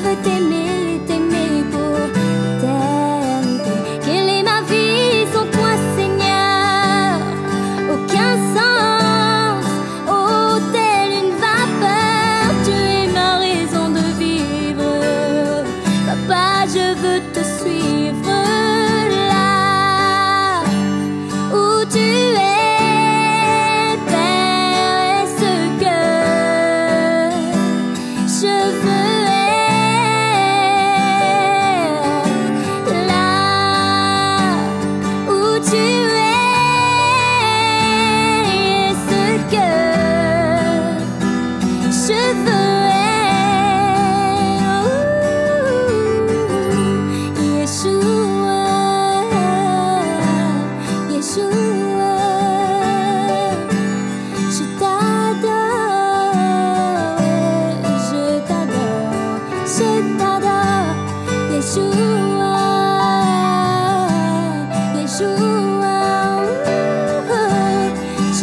veux t'aimer, t'aimer pour l'éternité. Quelle est ma vie sans toi, Seigneur? Aucun sens, oh telle une vapeur. Tu es ma raison de vivre. Papa, je veux te suivre là où tu es, Père. Est ce que je veux être là où tu es. Est ce que je veux être. Yeshua, Yeshua, je t'adore, je t'adore, je t'adore. Yeshua, Yeshua, je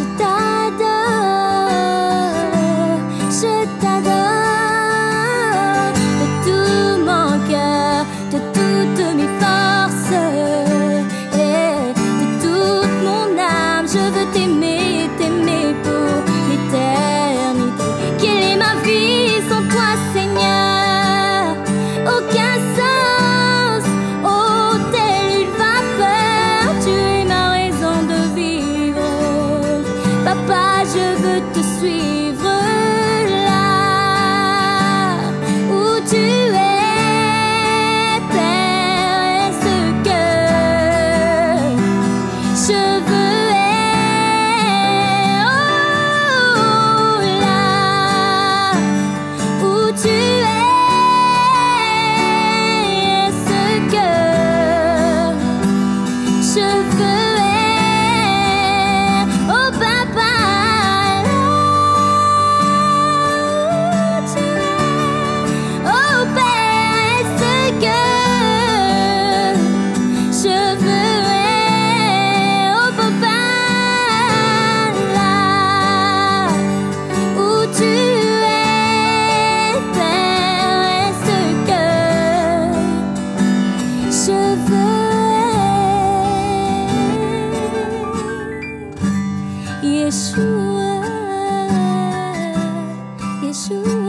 t'adore, je t'adore. De tout mon cœur, de toutes mes forces, et de toute mon âme, je veux t'aimer, t'aimer pour l'éternité. Quelle est ma vie sans toi, Seigneur? Aucun sens, oh telle une vapeur. Tu es ma raison de vivre. Papa, je veux te suivre là où tu es, Père. Est ce que je veux être, oh là où tu es. Est ce que je veux être, oh Papa, là où tu es, oh Père. Est ce que je veux être, oh Papa, là où tu es, Père. Est ce que je veux être. Yeshua, Yeshua.